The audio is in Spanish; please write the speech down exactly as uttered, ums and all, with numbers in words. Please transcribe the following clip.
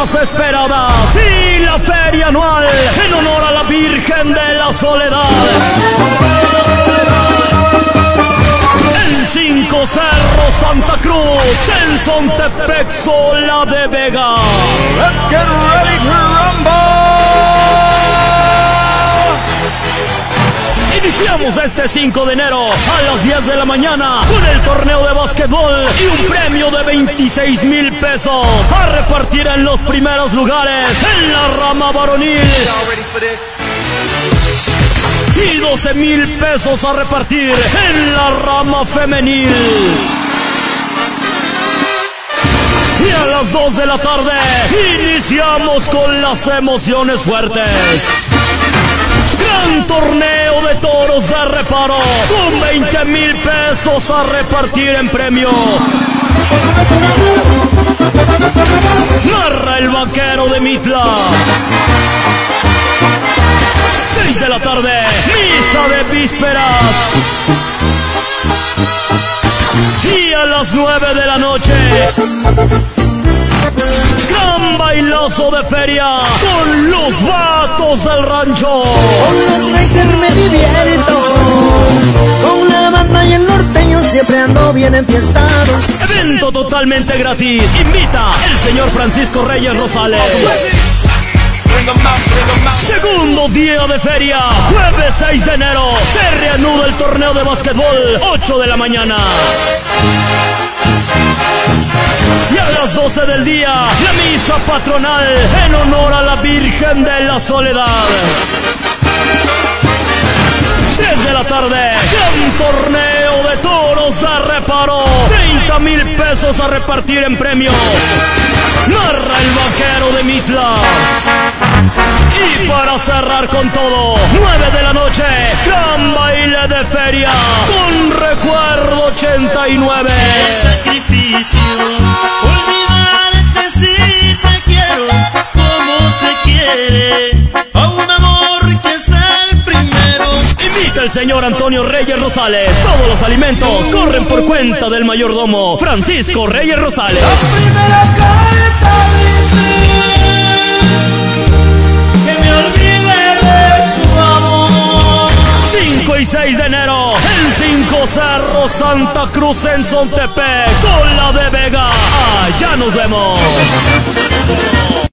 más esperada, sí, la feria anual en honor a la Virgen de la Soledad. En Cinco Cerros, Santa Cruz, en Zontepec, Sola de Vega. Let's get ready to rumble. Iniciamos este cinco de enero a las diez de la mañana con el torneo de básquetbol y un premio de veintiséis mil pesos a repartir en los primeros lugares en la rama varonil y doce mil pesos a repartir en la rama femenil. Y a las dos de la tarde iniciamos con las emociones fuertes. Gran torneo de toros de reparo con veinte mil pesos a repartir en premio. Narra el vaquero de Mitla. Seis de la tarde, misa de vísperas. Y a las nueve de la noche, gran bailazo de feria con los vatos del rancho. Con los Racer me divierto, con la banda y el norteño siempre ando bien enfiestado. Evento totalmente gratis. Invita el señor Francisco Reyes Rosales. Segundo día de feria, jueves seis de enero, se reanuda el torneo de básquetbol, ocho de la mañana. Y a las doce del día, la misa patronal en honor a la Virgen de la Soledad. tres de la tarde, gran torneo de toros de reparo, treinta mil pesos a repartir en premio. Narra el vaquero de Mitla. Y para cerrar con todo, nueve de la noche, gran baile de feria con Recuerdo ochenta y nueve. Sacrificio, olvidarte si te quiero, como se quiere, a un amor que es el primero. Invita el señor Antonio Reyes Rosales. Todos los alimentos corren por cuenta del mayordomo Francisco Reyes Rosales. La primera carta dice que me olvide de su amor. cinco y seis de enero, en Cinco Cerros, Santa Cruz, en Zontepec, Sola de Vega. Allá nos vemos.